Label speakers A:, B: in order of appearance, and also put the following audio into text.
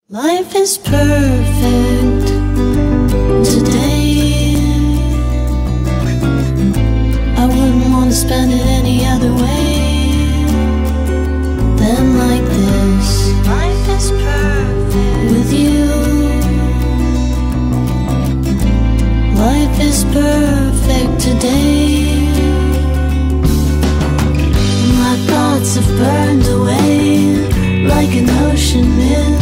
A: Life is perfect today. I wouldn't want to spend it any other way than like this. Life is perfect with you. Life is perfect today. My thoughts have burned away like an ocean mist.